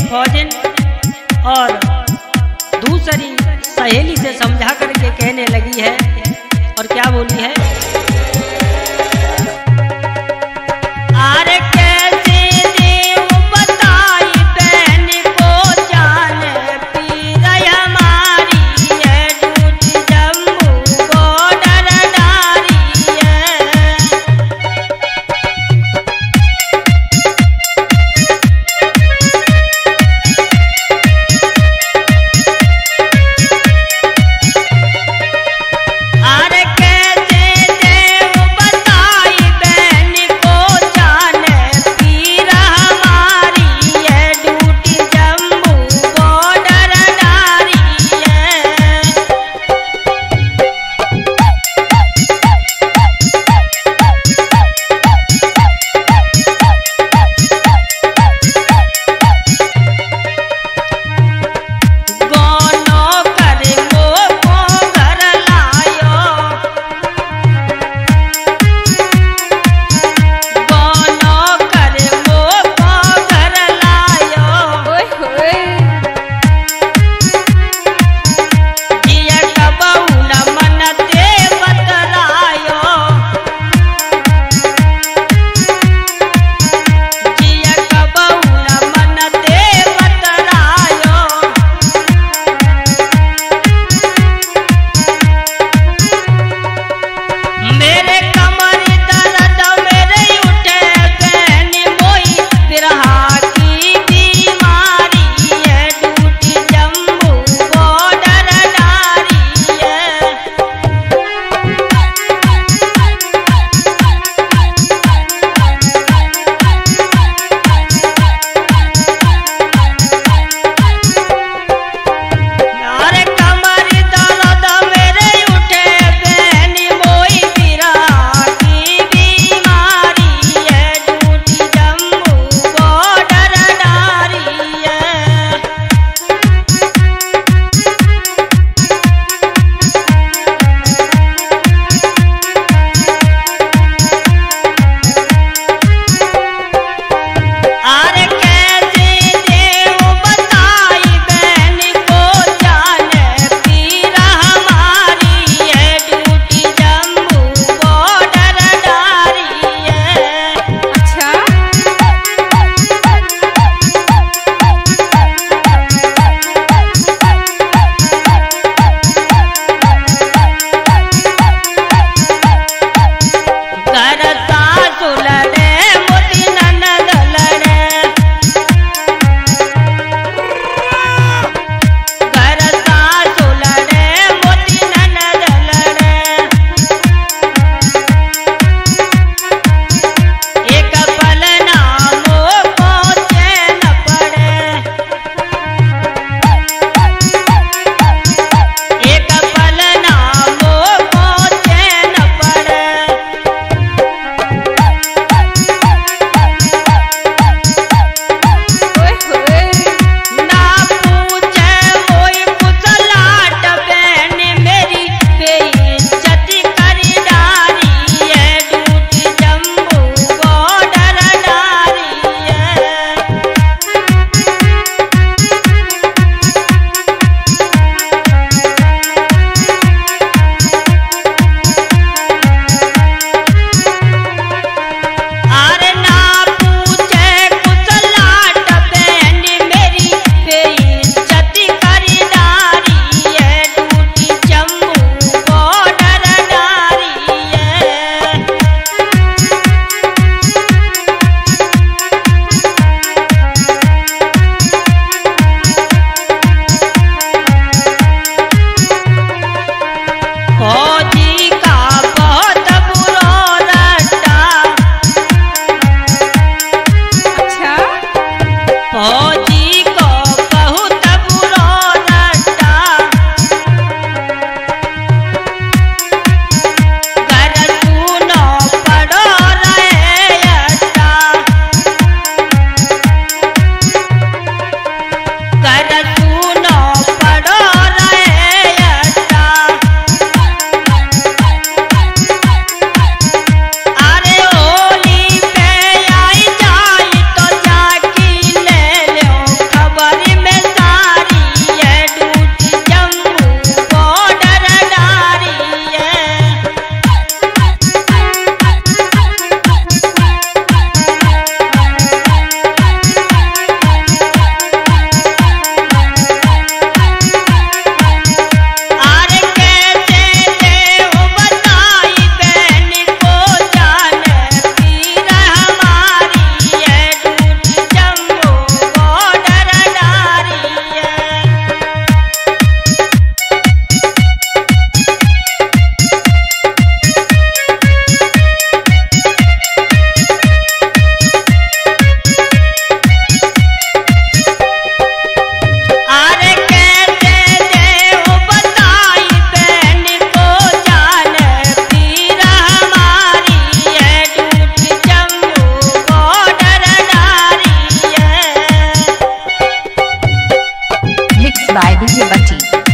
फौजन और दूसरी सहेली से समझा करके कहने लगी है। और क्या बोली है? अरे कैसे देव बताई बहन को जान पीर हमारी है, टूटी जम्मू बॉर्डर डारी है। अरे कैसे देव बताई बहन को जान पीर हमारी है, टूटी जम्मू बॉर्डर डारी है। गोनो कर को घर लायो, गोनो कर को घर लायो। ओए होए जिया कबहू न मन ते बतलायो, जिया कबहू न मन ते बतलायो। मेरे कमर दर्द मेरे उठे बहन मोई बिरहा की बीमारी है, टूटी जम्मू बॉर्डर डारी है। अरे कमर दर्द मेरे उठे बहन मोई बिरहा की बीमारी है, टूटी जम्मू बॉर्डर डारी है। अरे कैसे देव बताई बहन को जान पीर हमारी है, टूटी जम्मू बॉर्डर डारी है। अच्छा घर सासु लड़े मोती ननद लड़े, घर सासु लड़े मोती ननद लड़े। एक पल नामो को चैन पड़े, एक पल नामो को चैन पड़े। ओए होए ना पूछे कोई कुसलाट बहन मेरी बेइज्जती कर डारी है, टूटी जम्मू बॉर्डर डारी है। अरे ना पूछे कुसलाट बहन मेरी बेइज्जती कर डारी है, टूटी जम्मू बॉर्डर डारी है। फौजी का बहुत बुरा रट्टा, अच्छा फौजी को बहुत बुरा रट्टा। घर सुनो पड़ो रहे अट्टा, घर सुनो पड़ो रहे अट्टा। अरे होली पे आई जाई तो जाकी ले लो by DJ Bachchi.